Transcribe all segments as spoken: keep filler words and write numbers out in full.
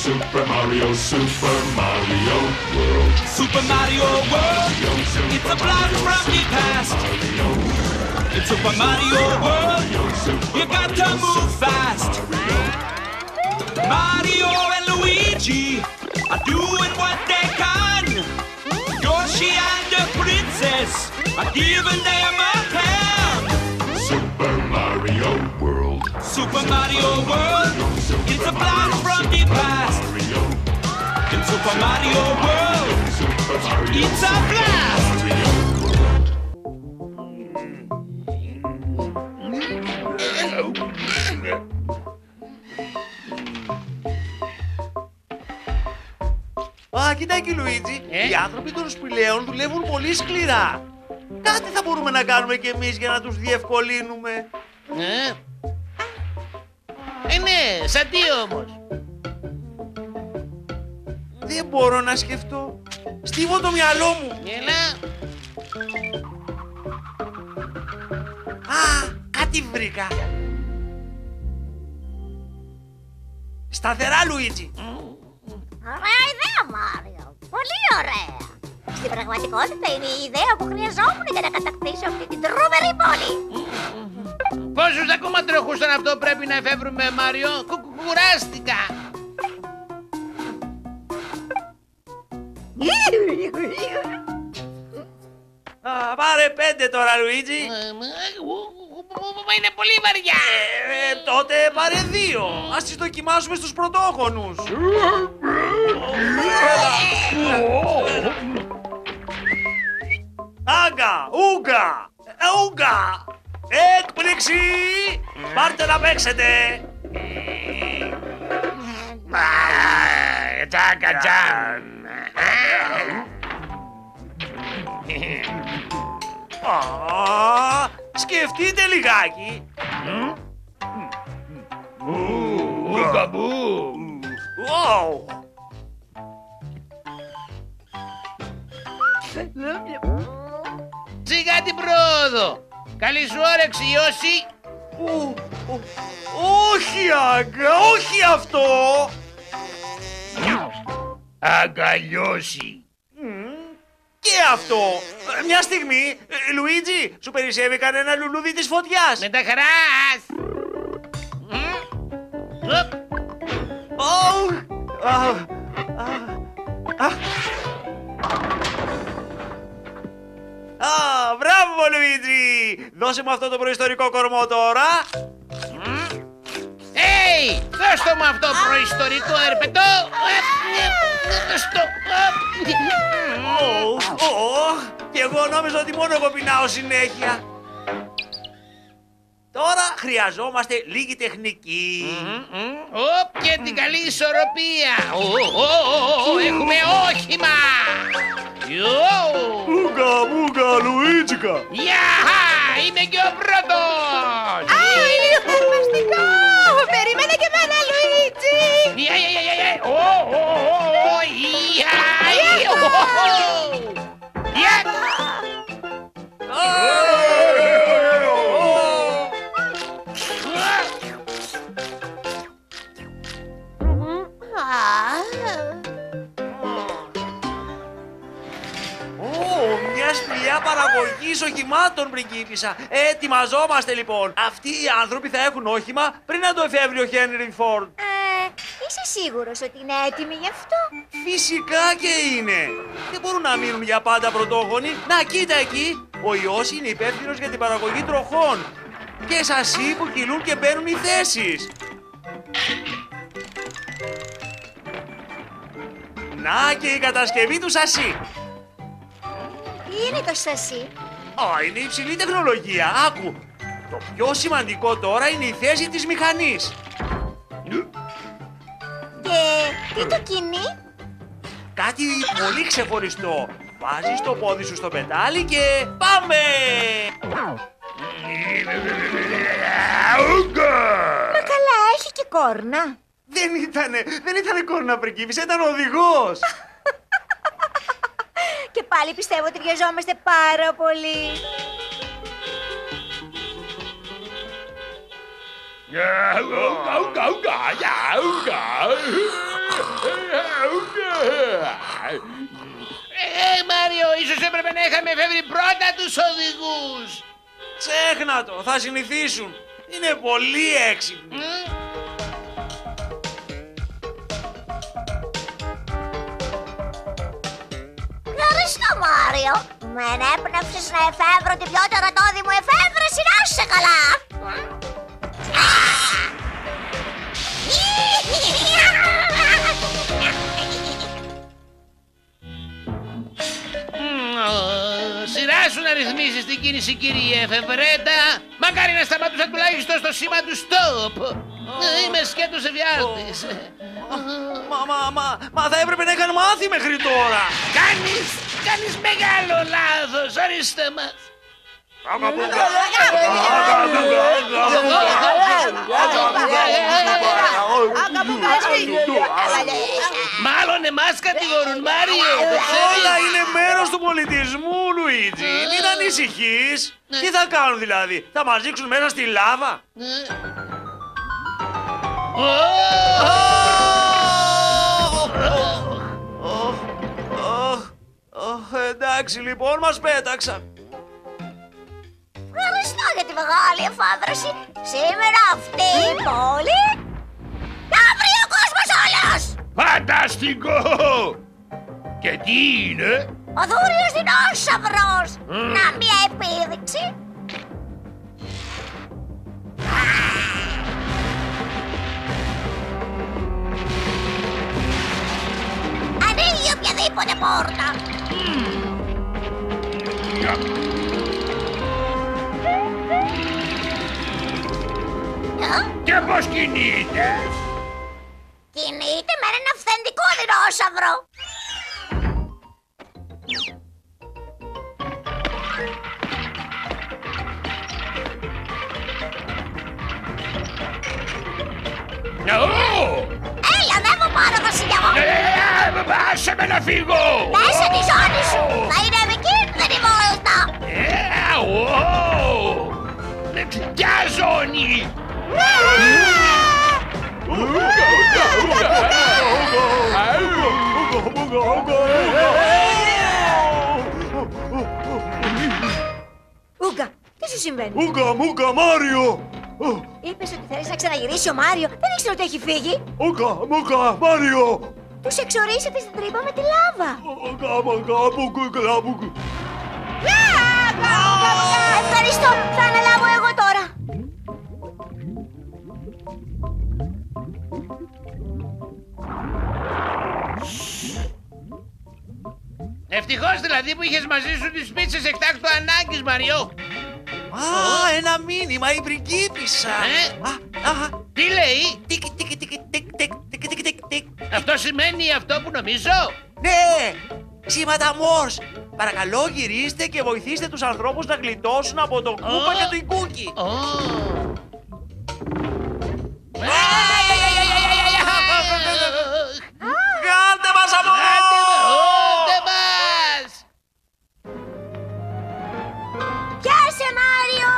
Super Mario, Super Mario World. Super Mario World, it's a blast from the past. In Super Mario World, you got to move fast. Mario and Luigi are doing what they can. Yoshi and the princess are giving them a hand. Super Mario World. Super Mario World, it's a blast from the past. In Super Mario World, it's a blast. Α, κοίτα εκεί, Λουίτζι. Ε? Οι άνθρωποι των σπηλαίων δουλεύουν πολύ σκληρά. Κάτι θα μπορούμε να κάνουμε κι εμείς για να τους διευκολύνουμε. Ε, ε ναι, σαν τι όμως? Δεν μπορώ να σκεφτώ. Στίβω το μυαλό μου. Έλα. Α, κάτι βρήκα. Σταθερά, Λουίτζι. Ωραία ιδέα, Μάριο. Πολύ ωραία. Στην πραγματικότητα είναι η ιδέα που χρειαζόμουν για να κατακτήσω αυτή την τρομερή πόλη. Πόσους ακόμα τροχούς στον αυτό πρέπει να εφεύρουμε, Μάριο? Κου- Κουράστηκα. Α, πάρε πέντε τώρα, Λουίτζι. Ε, Μα είναι πολύ βαριά. Ε, τότε πάρε δύο. Ας τις δοκιμάσουμε στους πρωτόγονους. Άγκα, ούγκα, ε, ούγκα. Έκπληξη. Πάρτε να παίξετε. Τσάκα τσάν. Α, σκεφτείτε λιγάκι. Ουκαμπού. Wow. Σιγά την πρόοδο. Καλή σου όρεξη, Ιώση. Ου, ου, όχι, Άγκα, όχι αυτό. Αγκαλιώσει. Και αυτό. Ε, Μια στιγμή, ε, Λουίτζι, σου περισσεύει κανένα λουλούδι της φωτιάς. Με τα χαράς. Οπ. Ωχ, α, α, α. Α, μπράβο, Λουίτζι. Δώσε μου αυτό το προϊστορικό κορμό τώρα. Έι, δώσ' το μου αυτό προϊστορικό ερπετό. Δώσ' το. Ωχ, ωχ, και εγώ νόμιζα ότι μόνο εγώ πεινάω συνέχεια. Τώρα χρειαζόμαστε λίγη τεχνική. Οπ, και την καλή ισορροπία. Ω, ω, ω, ω, έχουμε όχημα. Ιω. Ούγκα, ούγκα, Λουίτζικα. Γεια, είμαι και ο πρώτος. Α, είναι φανταστικό! Περίμενε και εμένα, Λουίτζι! Γεια, γεια, γεια, γεια. Ω, ω, ω, ω, γεια, γεια, ω, ω. Γεια. Μια σπηλιά παραγωγής οχημάτων, πριγκίπισσα. Ετοιμαζόμαστε λοιπόν. Αυτοί οι άνθρωποι θα έχουν όχημα πριν να το εφεύρει ο Χένρι Φόρντ. Ε, είσαι σίγουρος ότι είναι έτοιμοι γι' αυτό? Φυσικά και είναι. Δεν μπορούν να μείνουν για πάντα πρωτόγονοι. Να, κοίτα εκεί. Ο Ιώσης είναι υπεύθυνος για την παραγωγή τροχών. Και σασί που κυλούν και μπαίνουν οι θέσεις. Να και η κατασκευή του σασί. Τι είναι το σασί? Α, είναι υψηλή τεχνολογία. Άκου. Το πιο σημαντικό τώρα είναι η θέση της μηχανής. Και τι το κινεί? Κάτι πολύ ξεχωριστό. Βάζεις το πόδι σου στο πετάλι και πάμε! Μα καλά, έχει και κόρνα. Δεν ήτανε, δεν ήτανε κόρνα, πριγκίπισσα, ήταν οδηγός. Και πάλι πιστεύω ότι βιαζόμαστε πάρα πολύ. Ε, Μάριο, ίσως έπρεπε να είχαμε φεύγει πρώτα τους οδηγούς. Ξέχνα το, θα συνηθίσουν. Είναι πολύ έξυπνοι. Ευχαριστώ, Μάριο. Με ενέπνευσες να εφεύρω την πιο τερατώδη μου εφεύρεση, να είσαι καλά. Σειρά σου να ρυθμίσεις την κίνηση, κύριε εφευρέτα. Μακάρι να σταματούσα τουλάχιστον στο σήμα του stop. Είμαι σκέτος εφιάλτης. Μα, μα, μα, μα θα έπρεπε να είχαν μάθει μέχρι τώρα. Κάνεις, κάνεις μεγάλο λάθος, ορίστε μας. Μάλλον εμάς κατηγορούν, Μάριο. Όλα είναι μέρος του πολιτισμού, Λουίτζι. Μην ανησυχείς. Τι θα κάνουν δηλαδή, θα μας ρίξουν μέσα στη λάβα? Εντάξει λοιπόν, μας πέταξαν. Ευχαριστώ για τη μεγάλη εφεύρεση. Σήμερα αυτή η πόλη θα βρει ο κόσμος όλος. Φανταστικό! Και τι είναι? Ο δούριος δεινόσαυρος. Να μια επίδειξη. Ανοίγει οποιαδήποτε πόρτα. Και πώς κινείται? Κινείται με έναν αυθεντικό δεινόσαυρο. Έλα, ανέβω πάνω, βασιλιά μου. Άσε με να φύγω! Μέσα τη ζώνη σου. Θα είναι επικίνδυνη βόλτα. Ποια ζώνη? Ούγκα, τι σου συμβαίνει? Ούγκα, μούγκα, Μάριο! Είπες ότι θέλεις να ξαναγυρίσει ο Μάριο. Δεν ήξερα ότι έχει φύγει. Ούγκα, μούγκα, Μάριο! Τους εξορίσατε στην τρύπα με τη λάβα. Ευχαριστώ, θα αναλάβω εγώ τώρα. Ευτυχώς δηλαδή που είχες μαζί σου τις πίτσες εκτάκτου ανάγκης, Μαριό. Α, ένα μήνυμα, η πριγκίπισσα. Ε? Α, α, Τι λέει? τικ, τικ, τικ, τικ, τικ, τικ, τικ, τικ, τικ. Αυτό σημαίνει αυτό που νομίζω? Ναι, σήματα Μόρς. Παρακαλώ γυρίστε και βοηθήστε τους ανθρώπους να γλιτώσουν από τον Κούπα και τον Κούκι. Ω. Βγάλτε μας από εδώ! Άντε μας! Πιάσε, Μάριο!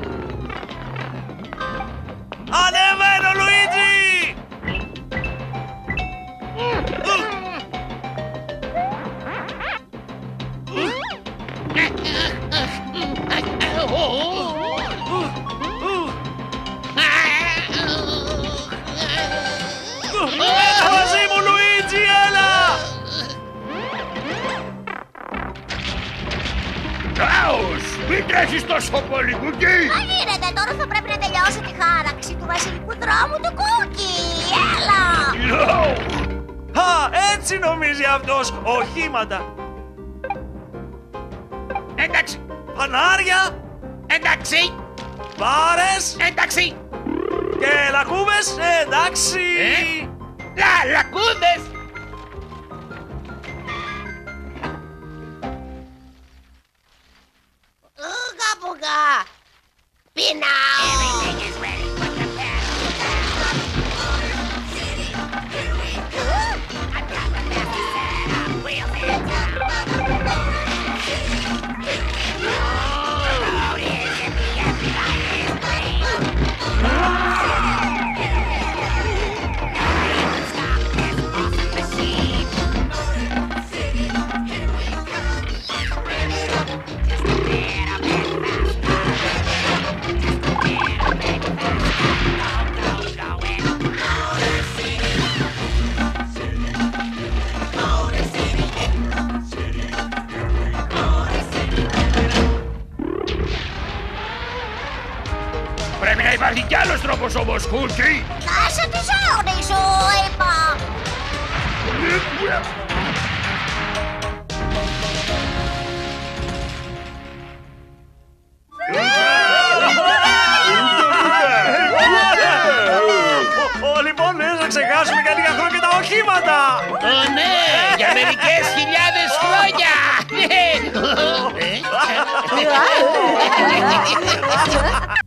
Ανεβαίνω, Λουίτζι! Μαζί μου, Λουίτζι, έλα! Κάος! Μην τρέχεις τόσο πολύ, Κουκί! Τι γίνεται, τώρα θα πρέπει να τελειώσω τη χάραξη του βασιλικού δρόμου του Κούκι. Έλα! Α, έτσι νομίζει αυτός, οχήματα. Εντάξει, Φανάρια, εντάξει, μπάρες εντάξει. και λακκούβες, εντάξει. Ε? Λα, λακκούδες. Ούγκα πουγκα! Πεινάω! τρόπος όμως, Χούλκι. Άσε τη ζώνη σου, είπα. Λοιπόν, ναι, θα ξεχάσουμε για λίγα χρόνια τα οχήματα. Ω ναι, για μερικές χιλιάδες χρόνια. Ε, ε, ε.